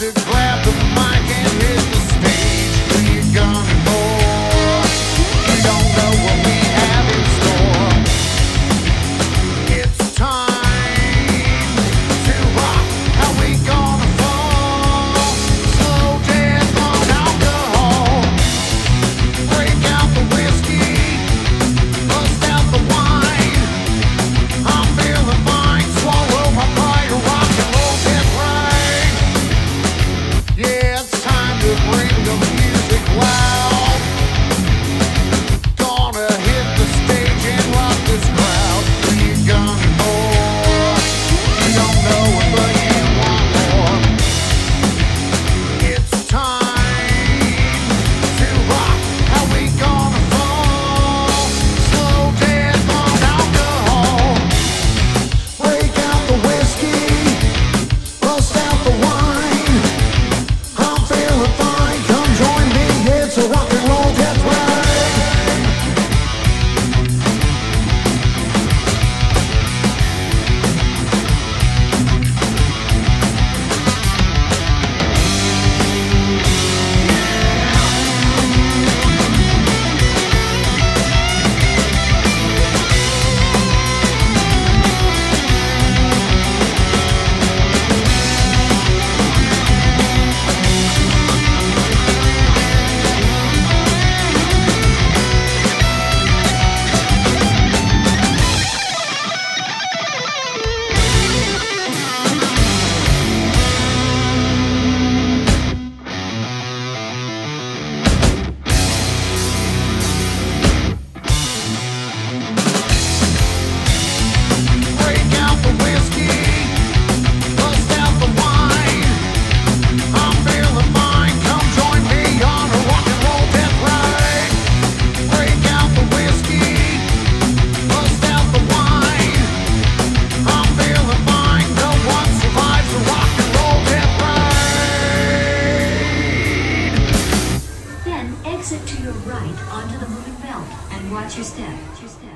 to grab the mic and hit the stage. We're gonna more. We don't know what we have in store. It's time to rock. How we gonna fall? Slow dance on alcohol. Break out the whiskey. Bust out the wine. I'm feeling fine. Swallow my pride. Rock and roll DeathRide. Yeah, it's time to bring the music loud. Gonna hit the stage and rock this crowd. We're gonna more. You don't know it, but you want more. It's time to rock. How we gonna fall? Slow dance on alcohol. Break out the whiskey. Bust out the wine. I'm feeling fine. Come join me. It's a rock and roll DeathRide. Break out the whiskey. Bust out the wine. I'm feeling fine. Come join me on a rock and roll DeathRide. Break out the whiskey. Bust out the wine. I'm feeling fine. No one survives a rock and roll DeathRide. Then exit to your right onto the moving belt and watch your step.